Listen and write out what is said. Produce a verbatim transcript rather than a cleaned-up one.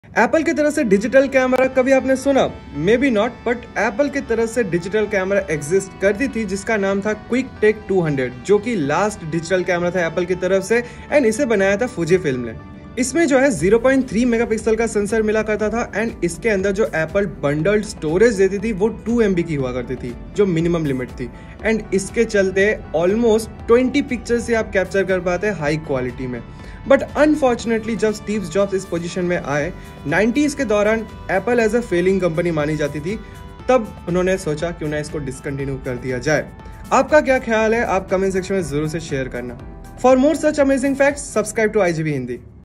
Apple की तरह से डिजिटल कैमरा कभी आपने सुना? Maybe not, but Apple की तरह से डिजिटल कैमरा एग्जिस्ट करती थी जिसका नाम था क्विक टेक टू हंड्रेड, जो कि लास्ट डिजिटल कैमरा था एप्पल की तरफ से एंड इसे बनाया था फुजी फिल्म ने। इसमें जो है ज़ीरो पॉइंट थ्री मेगापिक्सल का सेंसर मिला करता था एंड इसके अंदर जो एप्पल बंडल्ड स्टोरेज देती थी वो टू एम बी की हुआ करती थी, जो मिनिमम लिमिट थी। एंड इसके चलते ऑलमोस्ट ट्वेंटी पिक्चर्स से आप कैप्चर कर पाते हाई क्वालिटी में। बट अनफॉर्चुनेटली जब स्टीव जॉब्स इस पोजीशन में आए, नाइंटीज़ के दौरान Apple as a failing company मानी जाती थी, तब उन्होंने सोचा क्यों ना इसको डिसकंटिन्यू कर दिया जाए। आपका क्या ख्याल है? आप कमेंट सेक्शन में जरूर से शेयर करना। For more such amazing facts, subscribe to I G V Hindi.